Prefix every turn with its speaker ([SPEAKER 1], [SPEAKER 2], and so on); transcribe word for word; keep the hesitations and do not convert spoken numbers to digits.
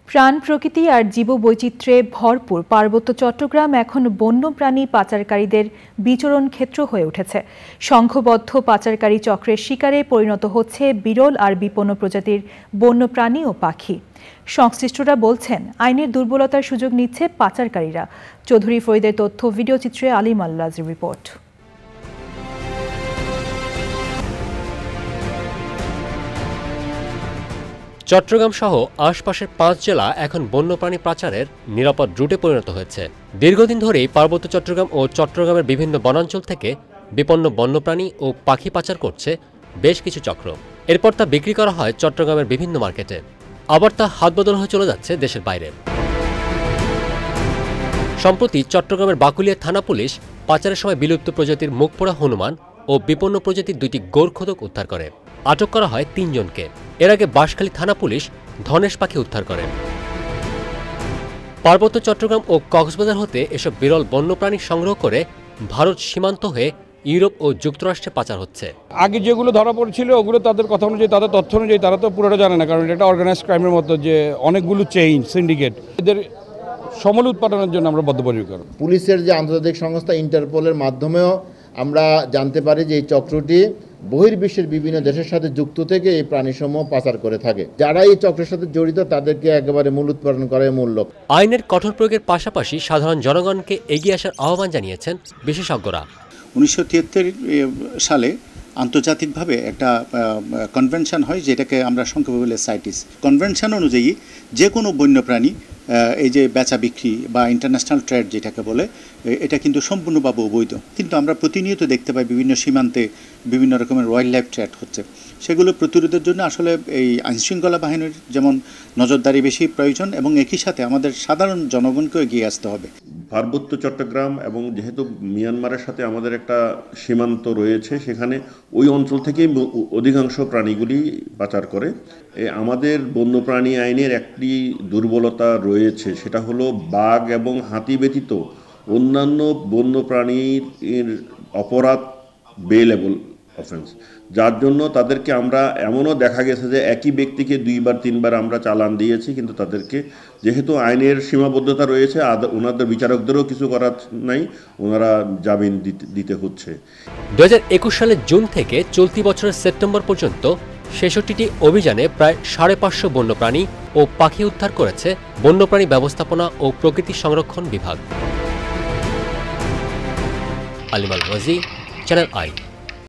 [SPEAKER 1] প্রাণ প্রকৃতি আর জীববৈচিত্র্যে ভরপুর পার্বত্য চট্টগ্রাম এখন বন্যপ্রাণী পাচারকারীদের বিচরণ ক্ষেত্র হয়ে উঠেছে। সংঘবদ্ধ পাচারকারী চক্রের শিকারে পরিণত হচ্ছে বিরল আর বিপন্ন প্রজাতির বন্যপ্রাণী ও পাখি। সংশ্লিষ্টরা বলছেন, আইনের দুর্বলতার সুযোগ নিচ্ছে পাচারকারীরা। চৌধুরী ফরিদের তথ্য, ভিডিওচিত্রে আলিম আল্লাজের রিপোর্ট।
[SPEAKER 2] চট্টগ্রাম সহ আশপাশের পাঁচ জেলা এখন বন্যপ্রাণী পাচারের নিরাপদ রুটে পরিণত হয়েছে। দীর্ঘদিন ধরেই পার্বত্য চট্টগ্রাম ও চট্টগ্রামের বিভিন্ন বনাঞ্চল থেকে বিপন্ন বন্যপ্রাণী ও পাখি পাচার করছে বেশ কিছু চক্র। এরপর তা বিক্রি করা হয় চট্টগ্রামের বিভিন্ন মার্কেটে, আবার তা হাতবদল হয়ে চলে যাচ্ছে দেশের বাইরে। সম্প্রতি চট্টগ্রামের বাকুলিয়া থানা পুলিশ পাচারের সময় বিলুপ্ত প্রজাতির মুখপোড়া হনুমান ও বিপন্ন প্রজাতির দুইটি গোরখোদক উদ্ধার করে। আটক করা হয় তিনজনকে। এর আগে বাঁশখালী থানা পুলিশ ধনেশ পাখি উদ্ধার করে। পার্বত্য চট্টগ্রাম ও কক্সবাজার হতে এসব বিরল বন্যপ্রাণী সংগ্রহ করে ভারত সীমান্ত হয়ে ইউরোপ ও যুক্তরাষ্ট্রে পাচার হচ্ছে।
[SPEAKER 3] আগে যেগুলো ধরা পড়ছিল ওগুলো তাদের কথা অনুযায়ী, তাদের তথ্য অনুযায়ী তারা তো পুরোটা জানে না, কারণ এটা অর্গানাইজড ক্রাইমের মতো, যে অনেকগুলো চেইন সিন্ডিকেট, এদের সমূল উৎপাদনের জন্য আমরা বদ্ধপরিকর।
[SPEAKER 4] পুলিশের যে আন্তর্জাতিক সংস্থা ইন্টারপোলের মাধ্যমেও আমরা জানতে পারি যে এই চক্রটি বহির্বিশ্বের বিভিন্ন দেশের সাথে যুক্ত থেকে এই প্রাণীসমূহ পাচার করে থাকে। যারা এই চক্রের সাথে জড়িত তাদেরকে একেবারে মূল উৎপাদন করার মূল লক্ষ্য।
[SPEAKER 2] আইনের কঠোর প্রয়োগের পাশাপাশি সাধারণ জনগণকে এগিয়ে আসার আহ্বান জানিয়েছেন বিশেষজ্ঞরা।
[SPEAKER 5] উনিশশো তিয়াত্তর সালে আন্তর্জাতিকভাবে একটা কনভেনশন হয়, যেটাকে আমরা সংক্ষেপে বলে সাইটিস। কনভেনশন অনুযায়ী যে কোনো বন্যপ্রাণী এই যে বেচা বিক্রি বা ইন্টারন্যাশনাল ট্রেড যেটাকে বলে, এটা কিন্তু সম্পূর্ণভাবে অবৈধ। কিন্তু আমরা প্রতিনিয়ত দেখতে পাই বিভিন্ন সীমান্তে বিভিন্ন রকমের ওয়াইল্ড লাইফ ট্রেড হচ্ছে। সেগুলো প্রতিরোধের জন্য আসলে এই আইনশৃঙ্খলা বাহিনীর যেমন নজরদারি বেশি প্রয়োজন, এবং একই সাথে আমাদের সাধারণ জনগণকেও এগিয়ে আসতে হবে।
[SPEAKER 6] পার্বত্য চট্টগ্রাম এবং যেহেতু মিয়ানমারের সাথে আমাদের একটা সীমান্ত রয়েছে, সেখানে ওই অঞ্চল থেকেই অধিকাংশ প্রাণীগুলি পাচার করে। আমাদের বন্যপ্রাণী আইনের একটি দুর্বলতা রয়েছে, সেটা হলো বাঘ এবং হাতি ব্যতীত অন্যান্য বন্যপ্রাণীর অপরাধ বেলেবল অফেন্স, যার জন্য তাদেরকে আমরা এমনও দেখা গেছে যে একই ব্যক্তিকে দুইবার তিনবার আমরা চালান দিয়েছি, কিন্তু তাদেরকে যেহেতু আইনের সীমাবদ্ধতা রয়েছে, ওনাদের বিচারকদেরও কিছু করার নাই, ওনারা জামিন দিতে হচ্ছে।
[SPEAKER 2] দু হাজার একুশ সালের জুন থেকে চলতি বছরের সেপ্টেম্বর পর্যন্ত ছেষট্টিটি অভিযানে প্রায় সাড়ে পাঁচশো বন্যপ্রাণী ও পাখি উদ্ধার করেছে বন্যপ্রাণী ব্যবস্থাপনা ও প্রকৃতি সংরক্ষণ বিভাগ। আলিম আল রাজি, চ্যানেল আই।